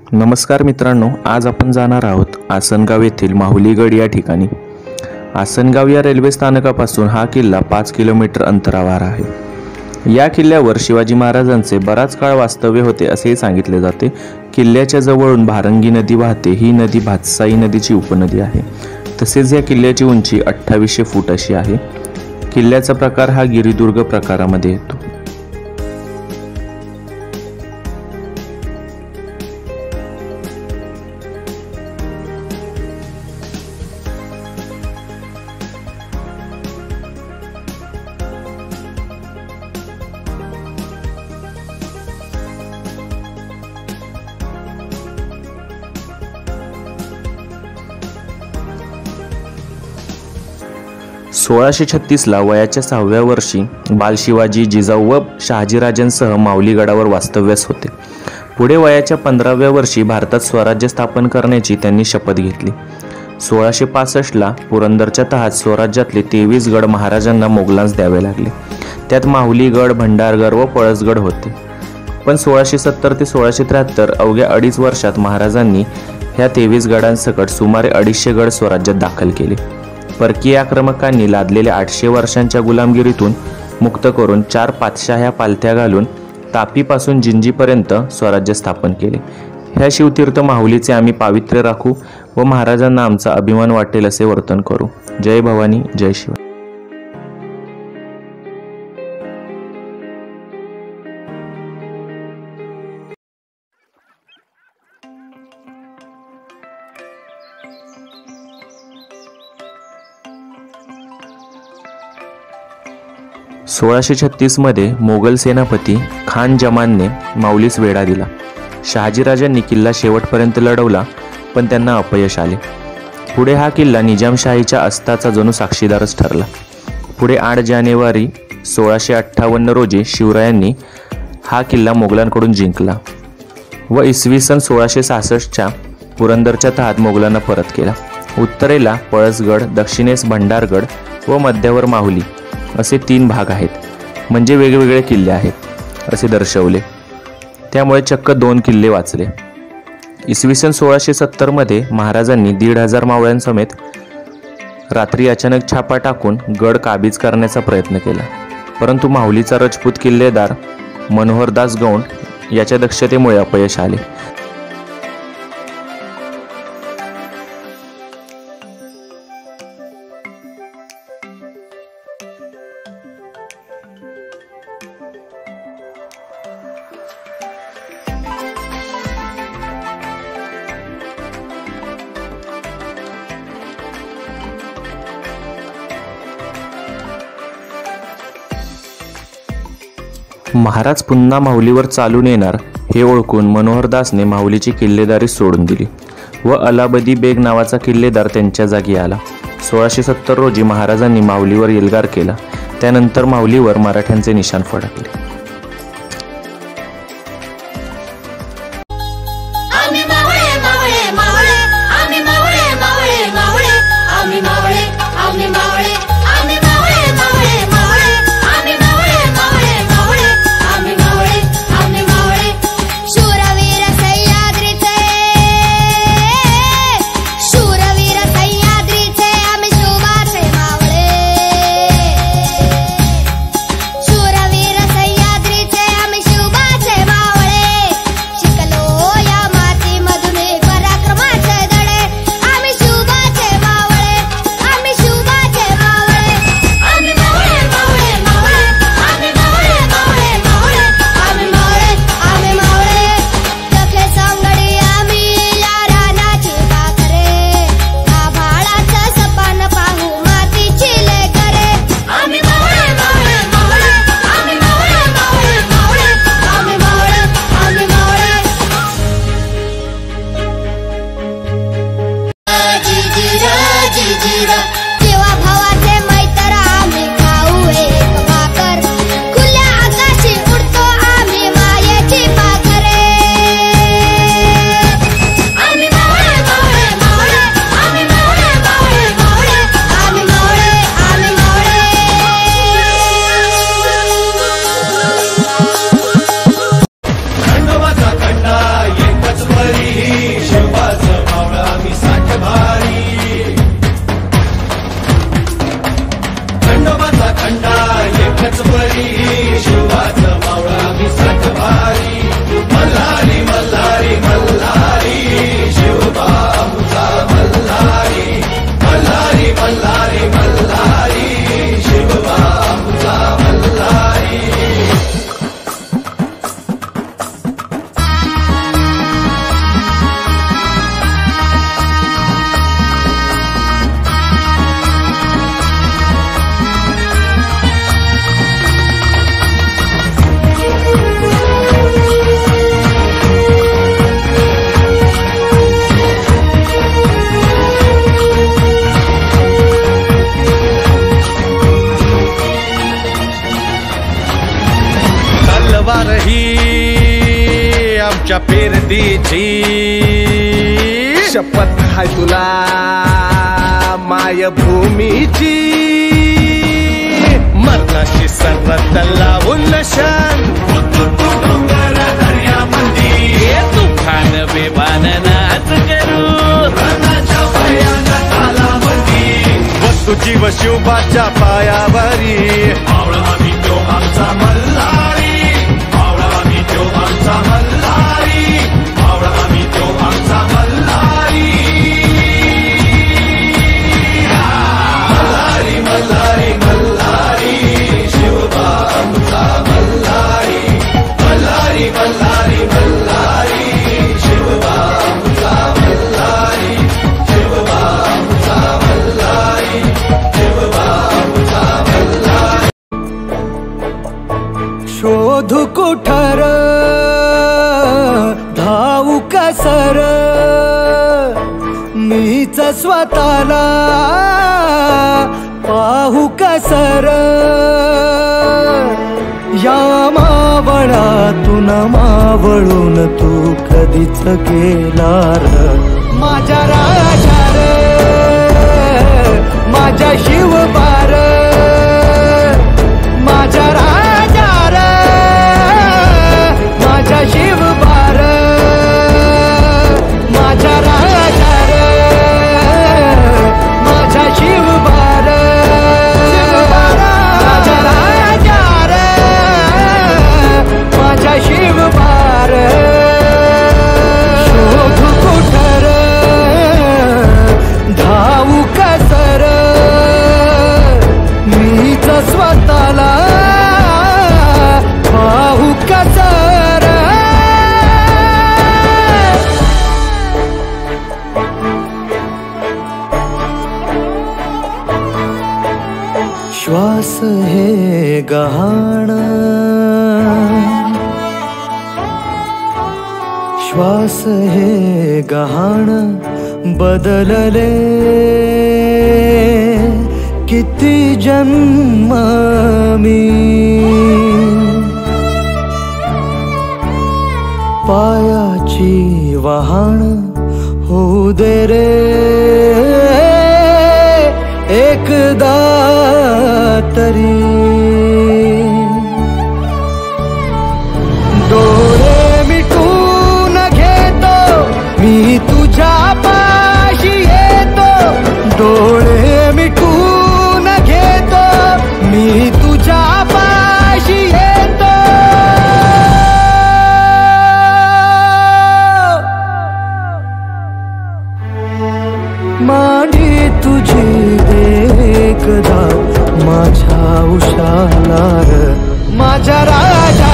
नमस्कार मित्रांनो, आज आपण जाणार आहोत आसनगाव येथील माहुलीगड या ठिकाणी। आसनगाव या रेल्वे स्थानकापासून हा किल्ला 5 किलोमीटर अंतरावर आहे। या किल्ल्यावर शिवाजी महाराजांचे बराच काळ वास्तव्य होते असे सांगितले जाते। किल्ल्याच्या जवळून भारंगी नदी वाहते। ही नदी भातसाई नदीची उपनदी आहे। तसेच या किल्ल्याची उंची 2800 फूट अशी आहे। किल्ल्याचा प्रकार हा गिरिदुर्ग प्रकारामध्ये येतो। 1636 ला वयाच्या 6व्या वर्षी बालशिवाजी जिजाऊ व शहाजीराजांसह माहुलीगडावर वास्तव्यास होते। पुढे वयाच्या 15व्या वर्षी भारतात स्वराज्य स्थापन करण्याची त्यांनी शपथ घेतली। 1665 ला पुरंदरच्या तहात स्वराज्यातले 23 गड महाराजांना मोगलांस द्यावे लागले। त्यात माहुलीगड, भंडारगड व पळसगड होते। पण 1670 ते 1673 अवघ्या 2.5 वर्षात महाराजांनी ह्या 23 गडांसकट सुमारे 250 गड स्वराज्यात दाखल केले। परकीय आक्रमकांनी लादलेल्या 800 वर्षांच्या गुलामगिरीतून मुक्त करून 4 पातशाह्या पालथ्या घालून तापीपासून जिंजीपर्यंत स्वराज्य स्थापन केले। ह्या शिवतीर्थ माहुलीचे आम्ही पावित्र्य राखू व महाराजांना आमचा अभिमान वाटेल असे वर्तन करू। जय भवानी, जय शिवाय। 1636 मध्ये मोगल सेनापती खान जमानने माऊलीस वेढा दिला। शहाजीराजांनी किल्ला शेवटपर्यंत लढवला, पण त्यांना अपयश आले। पुढे हा किल्ला निजामशाहीच्या अस्ताचा जणू साक्षीदारच ठरला। पुढे 8 जानेवारी 1658 रोजी शिवरायांनी हा किल्ला मोगलांकडून जिंकला व इसवी सन 1666च्या पुरंदरच्या तहात मोगलांना परत केला। उत्तरेला पळसगड, दक्षिणेस भंडारगड व मध्यावर माहुली असे 3 भाग आहेत, म्हणजे वेगवेगळे किल्ले आहेत असे दर्शवले। त्यामुळे चक्क 2 किल्ले वाचले। इसवी सन 1670 मध्ये महाराजांनी 1500 मावळ्यांसमेत रात्री अचानक छापा टाकून गड काबीज करण्याचा प्रयत्न केला, परंतु माहुलीचा राजपूत किल्लेदार मनोहरदास गौंड याच्या दक्षतेमुळे अपयश आले। महाराज पुन्हा माहुलीवर चालून येणार हे ओळखून मनोहरदासने माहुलीची किल्लेदारी सोडून दिली व अलाबदी बेग नावाचा किल्लेदार त्यांच्या जागी आला। 1670 रोजी महाराजांनी माहुलीवर एल्गार केला। त्यानंतर माहुलीवर मराठ्यांचे निशाण फडकले। शूरवीर सह्याद्रीचे बुद्धीची शपथ हाय तुला मायभूमीची मरणाशी सरत लावून नशान डोंगर दर्यामंदी तुफान बेभान नाच करू रणाच्या भयानक तालावरती वस्तू जीव शिवबाच्या पायावरी आवळा आम्ही तो आमचा मल्हारी आवळा आम्ही तो आमचा मल्हारी आवळा आम्ही तो आमचा मल्हारी मल्हारी मल्हारी मल्हारी शिवबा आमचा मल्हारी मल्हारी मल्हारी मल्हारी शिवबा आमचा मल्हारी शिवबा आमचा मल्हारी शिवबा आमचा मल्हारी शोधू कुठर धावू कसर मीच स्वतःला पाहू कसर या मावळातून मावळून तू कधीच गेला र माझ्या राजा रे माझ्या शिवबार माझ्या राजा रे माझ्या शिवबार माझ्या राजा रे माझ्या शिवबार माझ्या राजा रे माझ्या शिवबार शोधू कुठर धावू कसर मीच स्वतःला पाहू कसर श्वास हे गहाण श्वास हे गहाण बदलले किती जन्म मी पायाची वहाण होऊ दे रे एकदा तरी डोळे मिटून घेतो मी तुझ्या पाशी येतो डोळे मिटून घेतो मी तुझ्या पाशी येतो मांडी तुझी एकदा माझ्या उशाला माझ्या राजा